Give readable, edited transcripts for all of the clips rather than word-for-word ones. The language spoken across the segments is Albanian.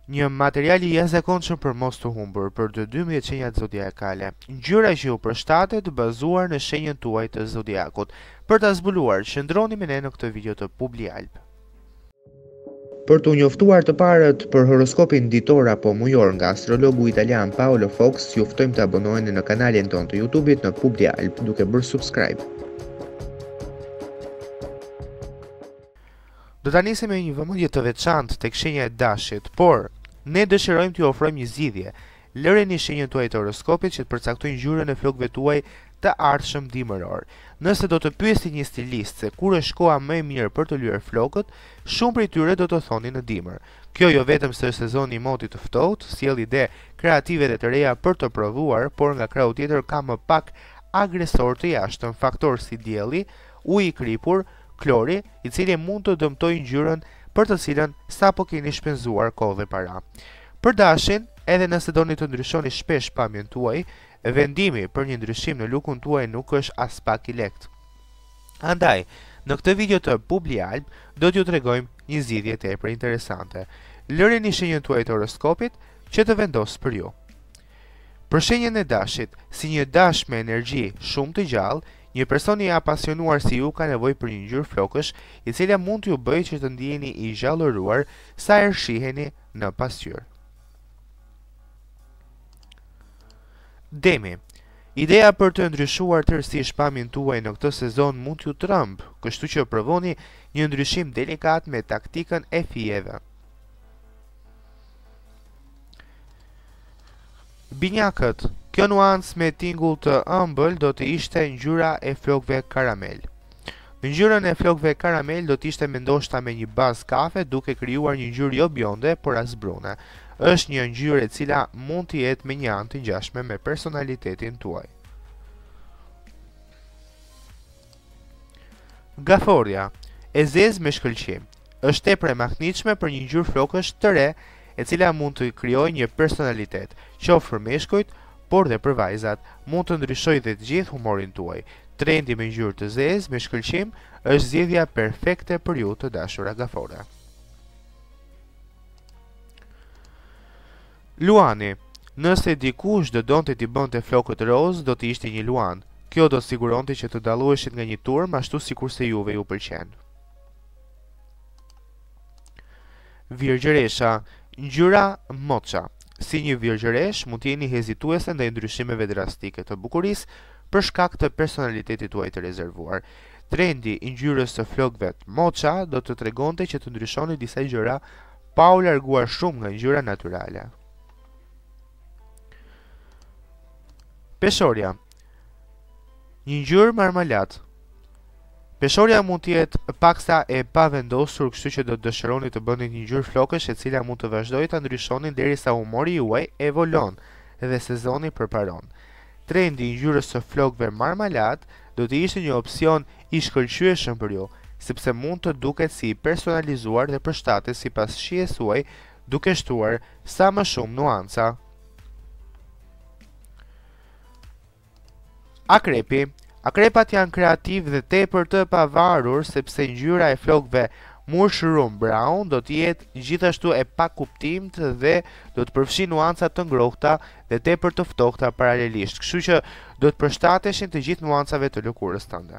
Një material i jashtëzakonshëm për mos të humbur për të 12 shenjat zodiakale. Ngjyra që ju përshtatet bazuar në shenjën tuaj të zodiakut. Për ta zbuluar, qëndroni me ne në këtë video të Publialp. Për të njoftuar të parët për horoskopin ditor apo mujor nga astrologu italian Paolo Fox, ju ftojmë të abonoheni në kanalin ton të YouTube-it në Publialp duke bërë subscribe. Do ta nisim me një vëmendje të veçantë tek shenja e dashit, por ne dëshirojmë t'ju ofrojmë një zgjidhje. Lëreni shenjën tuaj të horoskopit që të përcaktojnë ngjyrën e flokëve tuaj të ardhshëm dimëror. Nëse do të pyesni një stilist se kur është koha më e mirë për të lyer flokët, shumë prej tyre do të thonin në dimër. Kjo jo vetëm se është sezoni i motit të ftohtë, sjell ide kreative dhe të reja për të provuar, por nga krau tjetër ka më pak agresor të jashtëm, faktor si dielli, uji i kripur, klori, i cili mund të dëmtojë ngjyrën për të cilën sapo keni shpenzuar kohë dhe para. Për dashin, edhe nëse doni të ndryshoni shpesh pamjen tuaj, vendimi për një ndryshim në lukun tuaj nuk është as pak i lehtë. Andaj, në këtë video të Publialp do t'ju tregojmë një zgjidhje tepër interesante. Lëreni shenjën tuaj të horoskopit që të vendos për ju. Për shenjën e dashit, si një dash me energji shumë të gjallë, një person i apasionuar si ju ka nevojë për një ngjyrë flokësh, i cila mund t'ju bëjë që të ndiheni i gjallëruar sa herë shiheni në pasqyrë. Demi. Ideja për të ndryshuar tërësisht pamjen tuaj në këtë sezon mund t'ju trëmbë, kështu që provoni një ndryshim delikat me taktikën e fijeve. Binjakët. Kjo nuancë me tingull të ëmbël do të ishte ngjyra e flokëve karamel. Në ngjyrën e flokëve karamel do të ishte mendoshta me një bazë kafe duke krijuar një ngjyrë jo bjonde, por as brune. Është një ngjyrë e cila mund të jetë me një anë të ngjashme me personalitetin tuaj. Gaforja. E zezë me shkëlqim. Është tepër e mahnitshme për një ngjyrë flokësh të re, e cila mund të krijojë një personalitet, qoftë për meshkujt, por dhe për vajzat, mund të ndryshojë dhe të gjithë humorin tuaj. Trendi me ngjyrë të zezë me shkëlqim është zgjedhja perfekte për ju të dashura gafora. Luani. Nëse dikush do donte t'i bënte flokët roz, do të ishte një luan. Kjo do të siguronte që të dalluheshit nga një turm ashtu sikurse juve ju pëlqen. Virgjëresha. Ngjyra moça. Si një virgjëresh, mund të jeni hezituese ndaj ndryshimeve drastike të bukurisë për shkak të personalitetit tuaj të rezervuar. Trendi i ngjyrës së flokëve moça do të tregonte që të ndryshoni disa gjëra pa u larguar shumë nga ngjyra natyrale. Peshorja. Një ngjyrë marmalat. Peshorja mund të jetë paksa e pavendosur, kështu që do të dëshironi të bëni një ngjyrë flokësh e cila mund të vazhdojë ta ndryshoni derisa humori juaj evolon dhe sezoni përparon. Trendi i ngjyrës së flokëve marmalat do të ishte një opsion i shkëlqyeshëm për ju, sepse mund të duket si personalizuar dhe përshtatet sipas shijes suaj, duke shtuar sa më shumë nuanca. Akrepi. Akrepat janë kreativ dhe tepër të pavarur sepse ngjyra e flokëve mushroom brown do të jetë gjithashtu e pakuptimt dhe do të përfshi nuanca të ngrohta dhe tepër të ftohta paralelisht, kështu që do të përshtateshin të gjithë nuancave të lëkurës tënde.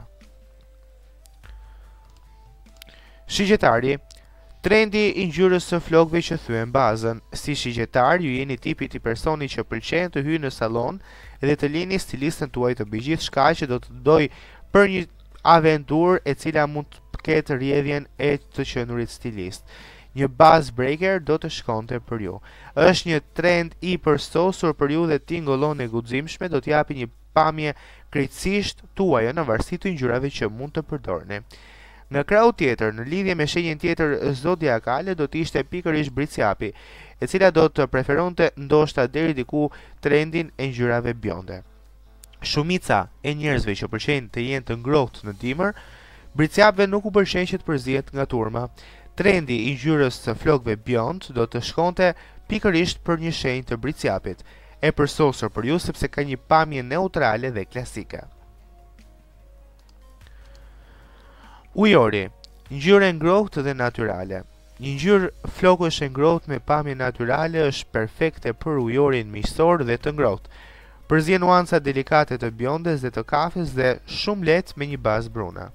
Shigjetari. Trendi i ngjyrës së flokëve që thyen bazën. Si shigjetar, ju jeni tipi i personit që pëlqen të hyjë në sallon dhe të lini stilistën tuaj të bëjë gjithçka që do të dojë për një aventurë e cila mund të ketë rrjedhjen e të qenurit stilist. Një buzz breaker do të shkonte për ju. Është një trend i përsosur për ju dhe tingëllon e guximshme do t'japi një pamje krejtësisht tuaja në varësi të ngjyrave që mund të përdorni. Nga krau tjetër, në lidhje me shenjën tjetër zodiakale do të ishte pikërisht Briciapi, e cila do të preferonte ndoshta deri diku trendin e ngjyrave bjonde. Shumica e njerëzve që pëlqejnë të jenë të ngrohtë në dimër, Briciapëve nuk u pëlqen që të përzihet nga turma. Trendi i ngjyrës së flokëve bjond do të shkonte pikërisht për një shenjë të Briciapit, e përsosur për ju sepse ka një pamje neutrale dhe klasike. Ujori, ngjyrë ngrohtë dhe natyrale. Një ngjyrë flokësh e ngrohtë me pamje natyrale është perfekte për ujorin miqësor dhe të ngrohtë. Përzien nuanca delikate të bjondes dhe të kafes dhe shumë lehtë me një bazë bruna.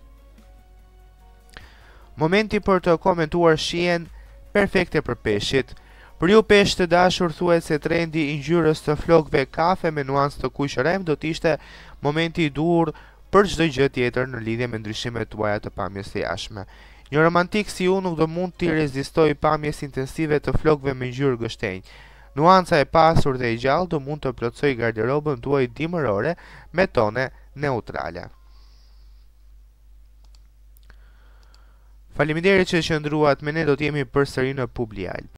Momenti për të komentuar shijen perfekte për peshqit. Për ju peshq të dashur, thuhet se trendi i ngjyrës të flokëve kafe me nuancë të kuq rrem do të ishte momenti i duhur për çdo gjë tjetër në lidhje me ndryshimet tuaja të pamjes së jashtme. Një romantik si ju nuk do mund t'i rezistojë pamjes intensive të flokëve me ngjyrë gështenj. Nuanca e pasur dhe e gjallë do mund të plotësojë garderobën tuaj dimërore me tone neutrale. Faleminderit që qëndruat me ne, do t'jemi përsëri në Publial.